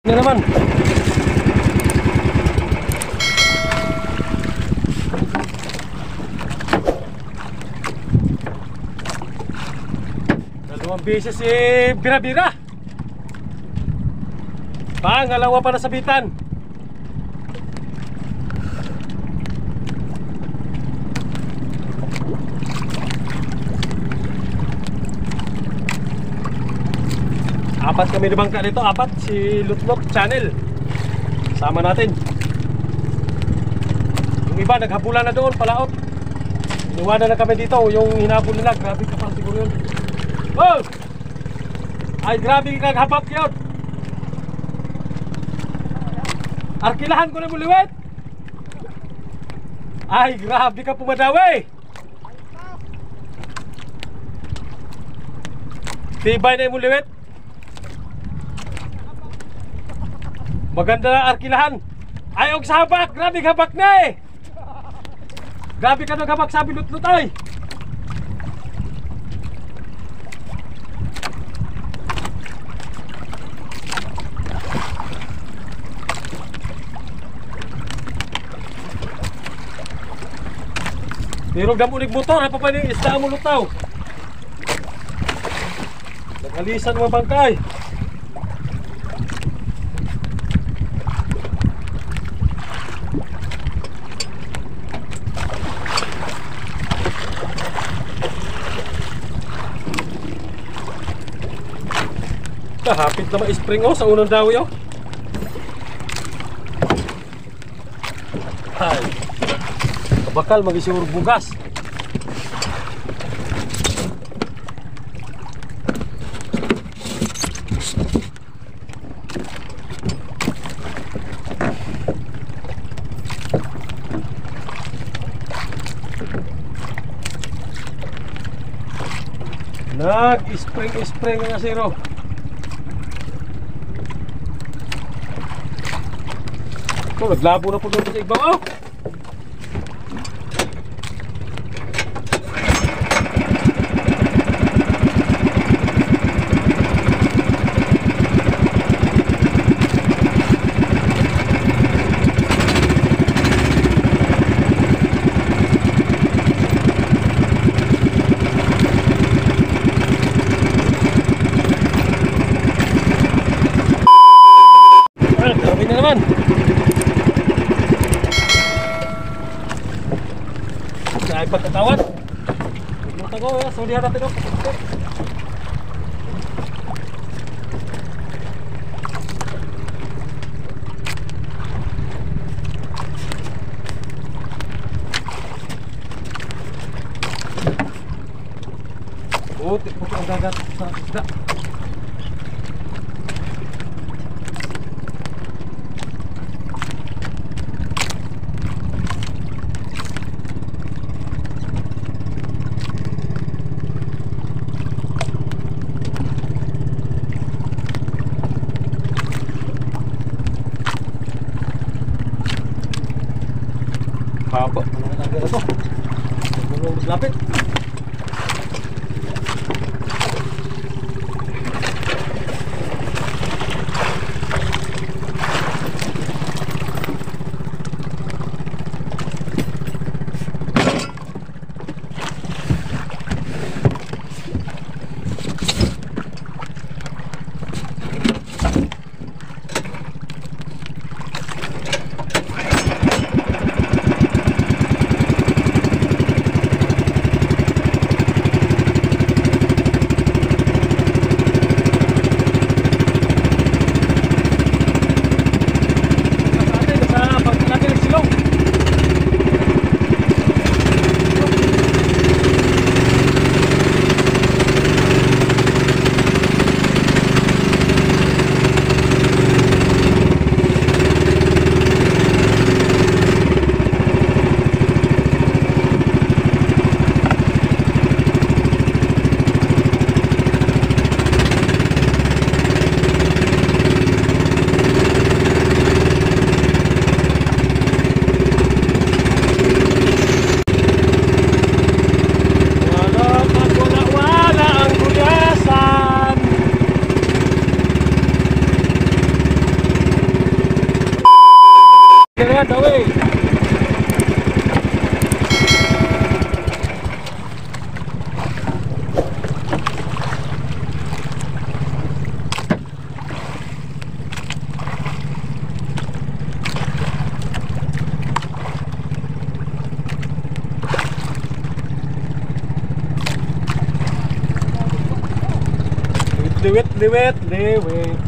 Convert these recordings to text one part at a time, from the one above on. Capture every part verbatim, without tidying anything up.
Ini naman. Dalawang beses si Bira-Bira. Pangalawa pa na sabitan. Apat kami di bangka dito, apat. Si Lutlok Channel sama natin. Yung iba naghabulan na doon, palaot. Iniwanan na kami dito, yung hinabol nila. Grabe kapal siguro yun. Oh! Ay grabe kaghabak yun. Arkilahan ko na muliwet. Ay grabe ka pumadawi. Tibay na yung muliwet. Maganda na arkilahan. Ay og sa habak, grabe habak na eh. Grabe ka nang habak sabi Lutlot ay. Pero damulig motor, ha pa pa ni isda mo lutaw. Nagalisan mo bangkay. Hapit na ma-spring oh sa unang dawi oh. Ay. Bakal mag-isur bugas. Nag-spring-spring nga siro. Oh, naglabo na po doon sa iba oh. Ay, grabe na naman. Ay pagkatawan. Pumunta ko, sulihan natin o. Putik po ang dagat sa isda. Haba, ano na natin ito? Huwag mo maglapit. liwet, liwet.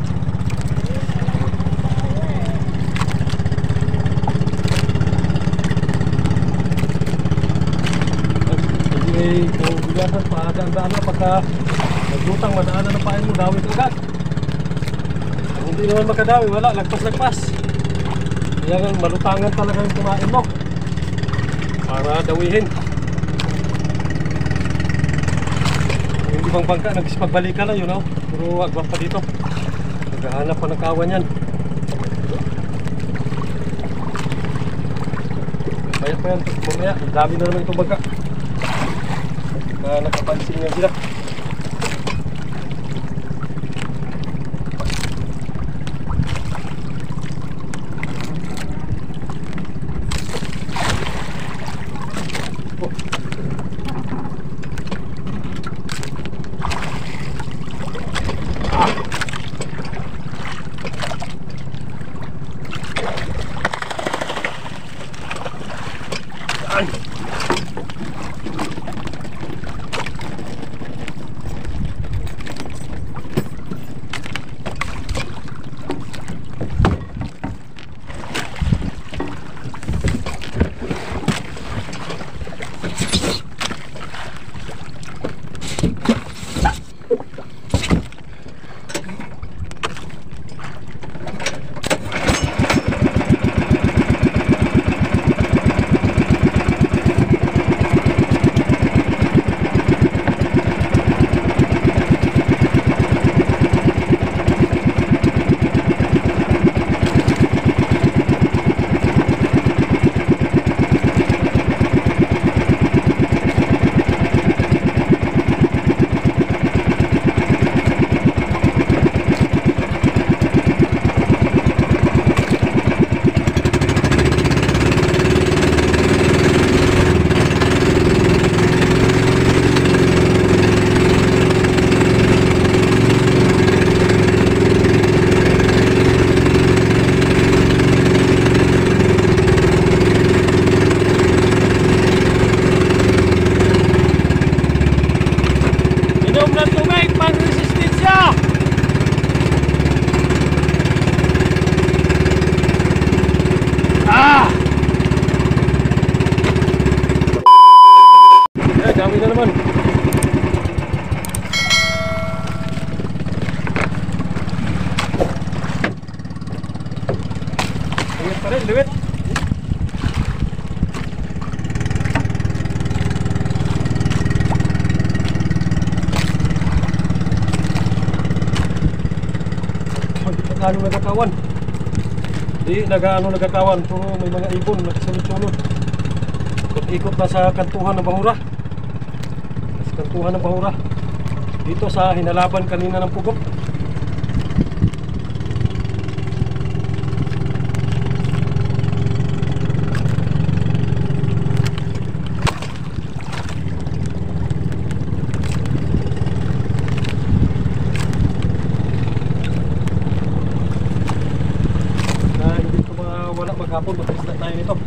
Hindi kung bigasan pa, daan-daan na pagka naglutang, madaanan na pain mo, dawit agad. Kung hindi naman makadawi, wala, lagpas-lagpas. Kaya nga, malutangan talaga yung kumain mo para dawihin. Yung ibang bangka, nagsipagbalikan na yun, oh. Pero agwap pa dito. Naghahanap pa ng kawan yan. Kaya pa yan, mamaya, dami na naman itong bangka. Na nakapansin nga sila. Dami na naman. Liwit pa rin, liwit. Ano nagkakawan? Di nagaano nagkakawan, pero may mga ibon nakasunod-sunod. Ikot-ikot na sa kantuhan ng Bahura. Kantuhan ng Bahura dito sa hinalaban kanina ng Pugok. Na hindi ko mawala maghapon, mag-isla tayo nito.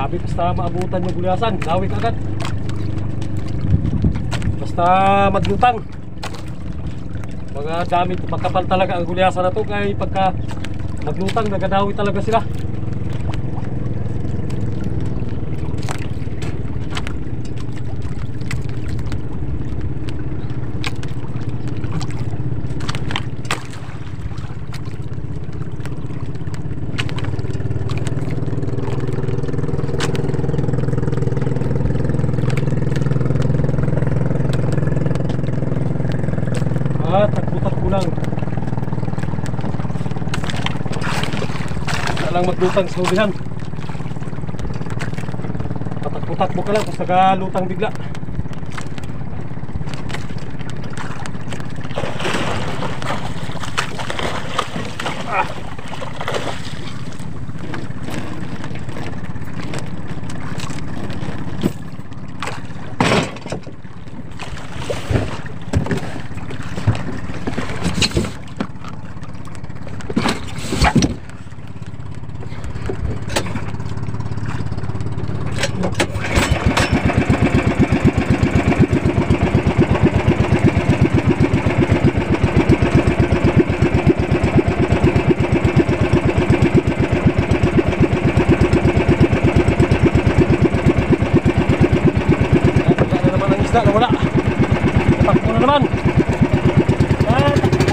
Grabe, basta maabutan yung gulyasan, dawi ka agad. Basta maglutang. Mga dami, makapal talaga ang gulyasan na to. Kaya pagka maglutang, nagadawi talaga sila. Ah, takbo-takbo lang. Wala lang maglutang sa hulihan. Patakbo-takbo ka lang, tapos nagalutang bigla. Ah. Na wala. Takbo na naman. Ah,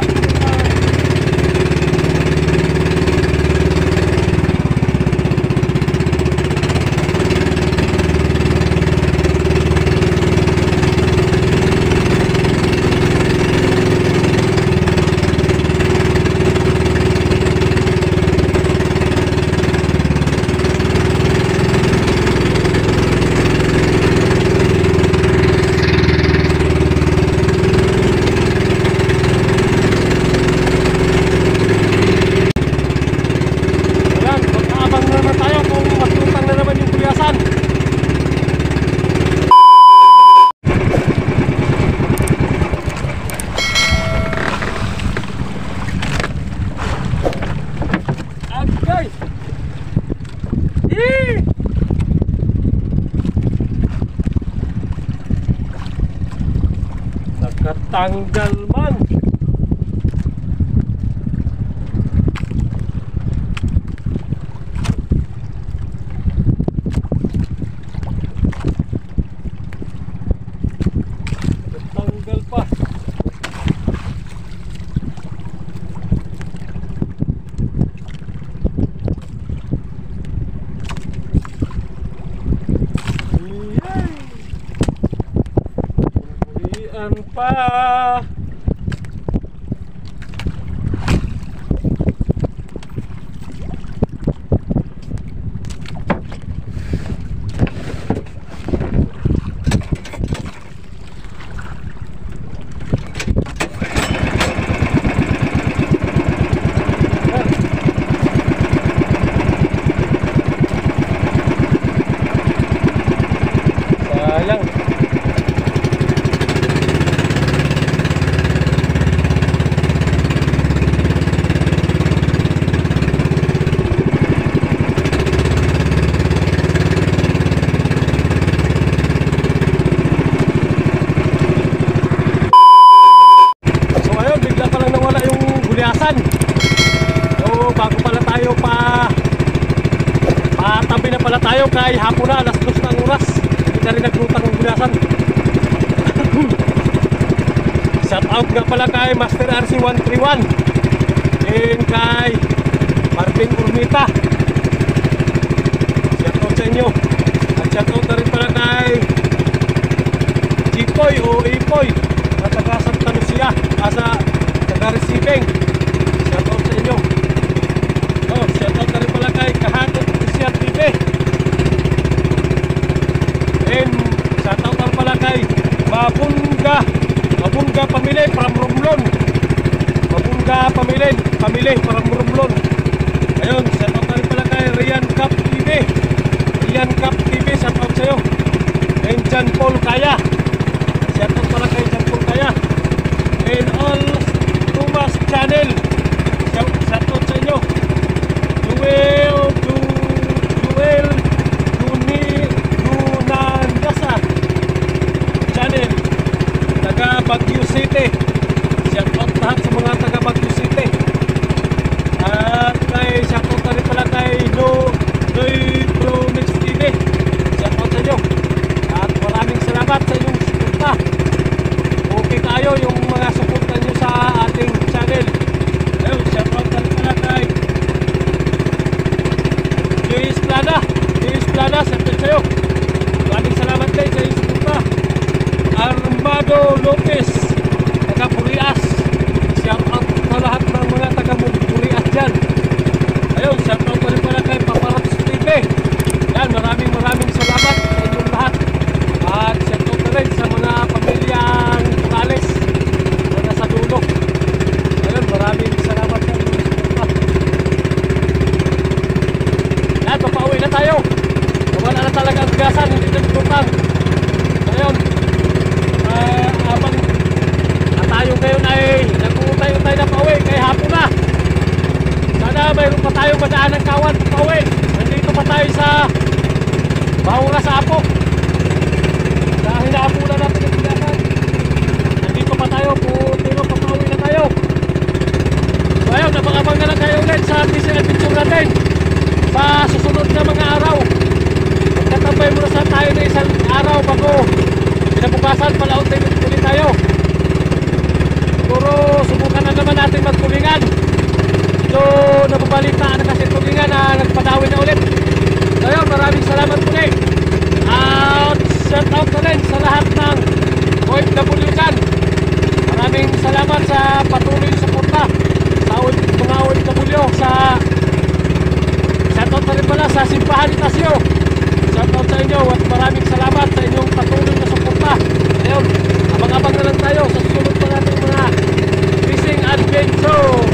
nakatanggal man. Nakatanggal pa. Pa sayang. So bago pala tayo pa patabi na pala tayo kay hapon na, alas dos na ang oras. Hindi na rin naglutang ng gulasan. Shout out nga pala kay Master R C one thirty-one and kay Marvin Urmita. Shout out sa inyo. At shout out na rin pala kay Jipoy o Ipoy na taga Santa Lucia, asa taga receiving. Shout out sa inyo. Oh, shout out na rin pala kay Kahatot Official T V. And shout out na pala kay Mabunga Mabunga Pamilya from Romblon. Mabunga Pamilya Pamilya from Romblon. Ayun, shout out na rin pala kay Rian Cup T V. Rian Cup T V, shout out sa iyo. And John Paul Kaya. Shout out pala kay John Paul Kaya. And all Thomas Channel. Shout, shout out sa inyo. Joel, Ju, Joel, Juni madaan ng kawan pauwi. Nandito pa tayo sa Bahura sa Apo. Dahil naapunan natin yung bigasan. Nandito pa tayo, pero papauwi na tayo. So ayun, napakabang na lang kayo ulit sa fishing adventure natin sa susunod na mga araw. Magtatambay muna sa tayo na isang araw bago pinabukasan, palauntin ulit tayo. Siguro subukan na naman natin magtulingan. So nababalitaan na kasi tulingan na nagpadawin na ulit. So yun, maraming salamat muli. At shout out na rin sa lahat ng O F W dyan. Maraming salamat sa patuloy na suporta sa mga O F W. Sa shout out na rin pala sa Simbahan ni Tasio. Shout out sa inyo at maraming salamat sa inyong patuloy na suporta. Ayun, abang-abang na lang tayo sa susunod pa natin mga fishing adventure.